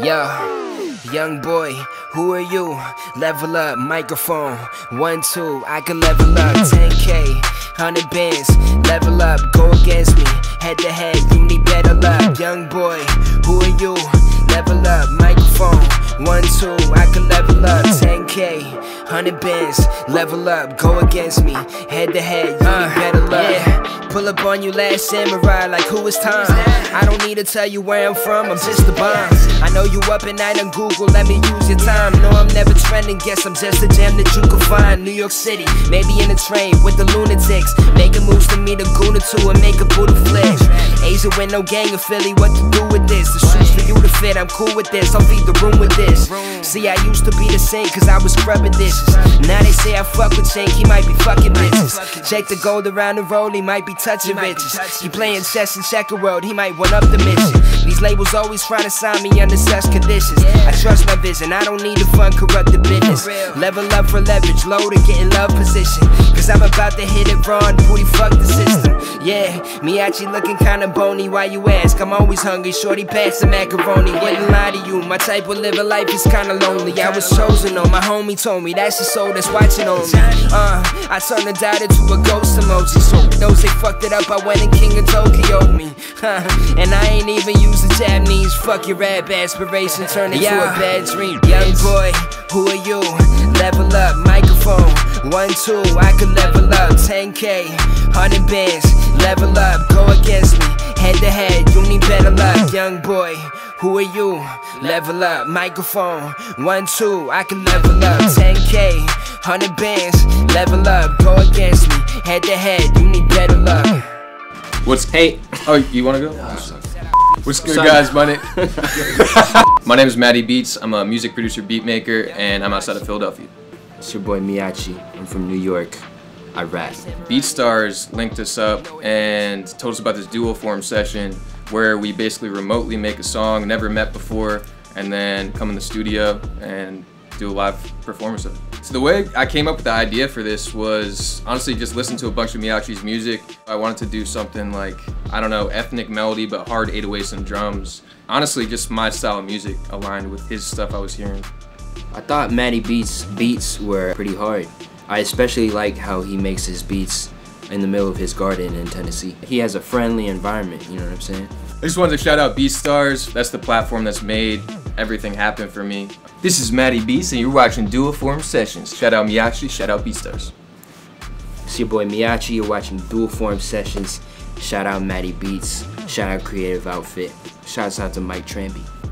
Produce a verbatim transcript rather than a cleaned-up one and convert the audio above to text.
Yo, young boy, who are you? Level up, microphone, one, two, I can level up, ten K, one hundred bands, level up, go against me, head to head, you need better luck. Young boy, who are you? Level up, microphone, one, two, I can level up, ten K, one hundred bands, level up, go against me, head to head, you uh, need better luck. Yeah. Pull up on you last samurai like who is time? I don't need to tell you where I'm from, I'm just a bomb. I know you up at night on Google, let me use your time. No, I'm never trending, guess I'm just a gem that you can find. New York City, maybe in a train with the lunatics, making moves to meet a goon or two and make a Buddha flick. Asia with no gang of Philly, what to do with this? The shoes for you to fit, I'm cool with this, I'll feed the room with this. See, I used to be the same cause I was scrubbing dishes. Now they say I fuck with Shank, he might be fucking bitches. Check the gold around the roll, he might be touching riches. He playing chess and checker world, he might one up the mission. These labels always trying to sign me under such conditions. I trust my vision, I don't need to fund corrupted business. Level up for leverage, low to get in love position. Cause I'm about to hit it raw and booty fuck the system. Yeah, Miyachi looking kinda bony, why you ask? I'm always hungry, shorty pass the macaroni. Wouldn't lie to you, my type of living life is kinda lonely. I was chosen on, my homie told me that's the soul that's watching on me. Uh, I turned the doubt into a ghost emoji. So those they fucked it up, I went and King of Tokyo me. And I ain't even used the Japanese. Fuck your rap aspiration, turn into yeah. a bad dream. Young boy, who are you? Level up, microphone, one, two, I can level up, ten K, one hundred bands, level up, go against me, head to head, you need better luck. Young boy, who are you? Level up, microphone, one, two, I can level up, ten K, one hundred bands, level up, go against me, head to head, you need better luck. What's hey? Oh, you wanna go? What's good, guys? My name My name is Matty Beats. I'm a music producer, beat maker, and I'm outside of Philadelphia. It's your boy Miyachi. I'm from New York. I rap. BeatStars linked us up and told us about this dual form session where we basically remotely make a song never met before, and then come in the studio and do a live performance of it. So the way I came up with the idea for this was honestly just listen to a bunch of Miyachi's music. I wanted to do something like, I don't know, ethnic melody but hard eight oh eights and drums. Honestly, just my style of music aligned with his stuff I was hearing. I thought Matty Beats' beats were pretty hard. I especially like how he makes his beats in the middle of his garden in Tennessee. He has a friendly environment, you know what I'm saying? I just wanted to shout out BeatStars. That's the platform that's made everything happen for me. This is Matty Beats and you're watching Dual Form Sessions. Shout out Miyachi, shout out BeatStars. It's your boy Miyachi, you're watching Dual Form Sessions. Shout out Matty Beats, shout out Creative Outfit. Shouts out to Mike Tramby.